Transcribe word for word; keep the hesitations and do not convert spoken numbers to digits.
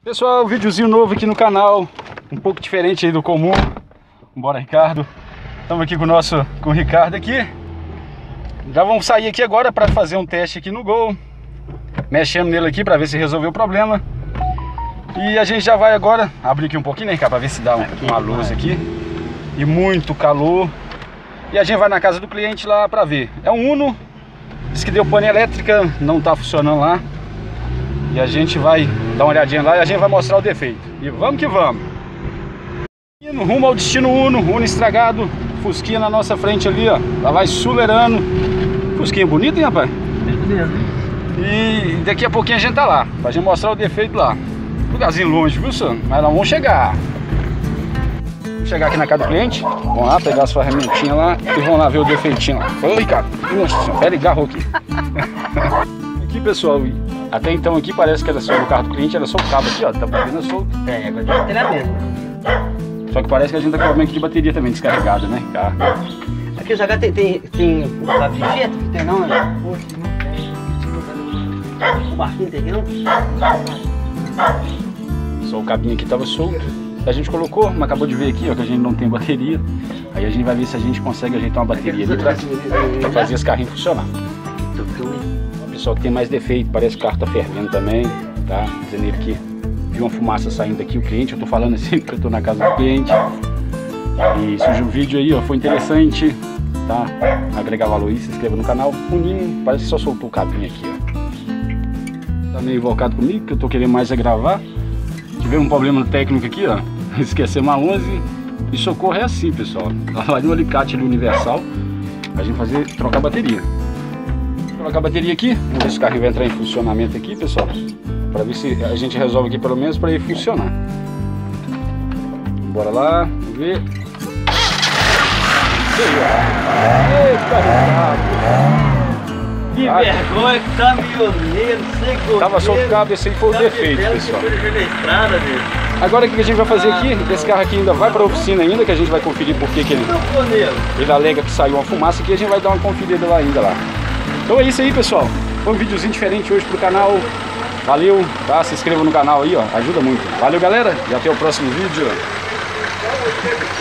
Pessoal, videozinho novo aqui no canal, um pouco diferente aí do comum. Bora, Ricardo. Estamos aqui com o nosso, com o Ricardo aqui. Já vamos sair aqui agora para fazer um teste aqui no Gol. Mexemos nele aqui para ver se resolveu o problema. E a gente já vai agora abrir aqui um pouquinho, né, Ricardo, para ver se dá um, uma luz aqui. E muito calor. E a gente vai na casa do cliente lá para ver. É um Uno, diz que deu pane elétrica, não tá funcionando lá. E a gente vai dar uma olhadinha lá e a gente vai mostrar o defeito. E vamos que vamos. Indo rumo ao destino Uno, Uno estragado. Fusquinha na nossa frente ali, ó. Lá vai sulerando. Fusquinha bonita, hein, rapaz? E daqui a pouquinho a gente tá lá, pra gente mostrar o defeito lá. Lugarzinho longe, viu, senhor? Mas nós vamos chegar. Vamos chegar aqui na casa do cliente. Vamos lá pegar as ferramentinhas lá e vamos lá ver o defeitinho lá. Ô, Ricardo. Nossa, pera, garrou aqui. Aqui, pessoal, até então aqui parece que era só o carro do cliente, era só o cabo aqui, ó. Tá bobina solto. É, agora já terá mesmo. Só que parece que a gente tá com o problema aqui de bateria também descarregada, né, Ricardo? Aqui o Jagá tem, tem, tem o cabo de jeito? Tem não, né? O barquinho tem aqui não? Só o cabinho aqui tava solto. A gente colocou, mas acabou de ver aqui, ó, que a gente não tem bateria. Aí a gente vai ver se a gente consegue ajeitar uma bateria ali pra, pra fazer esse carrinho funcionar. O pessoal tem mais defeito, parece que o carro tá fervendo também, tá? Dizendo ele que viu uma fumaça saindo daqui, o cliente, eu tô falando assim porque eu tô na casa do cliente. E surgiu um vídeo aí, ó, foi interessante, tá? Agregar valor aí, se inscreva no canal. O Ninho parece que só soltou o cabinho aqui, ó. Tá meio invocado comigo, que eu tô querendo mais é gravar. Tivemos um problema técnico aqui, ó. Esquecemos a onze. E socorro é assim, pessoal. Lá no alicate ali universal, a gente fazer, trocar a bateria. Colocar a bateria aqui, vamos ver se o carrinho vai entrar em funcionamento aqui, pessoal. Para ver se a gente resolve aqui pelo menos para ele funcionar. Bora lá, vamos ver. Eita, Ricardo! Que ah, vergonha, caminhoneiro, segundo. Tava solto o cabo, esse aí foi o defeito, pessoal. Agora o que a gente vai fazer aqui? Esse carro aqui ainda vai para a oficina ainda, que a gente vai conferir por que ele, ele alega que saiu uma fumaça aqui, a gente vai dar uma conferida lá ainda lá. Então é isso aí, pessoal. Foi um videozinho diferente hoje pro canal. Valeu, tá? Se inscreva no canal aí, ó. Ajuda muito. Valeu, galera. E até o próximo vídeo.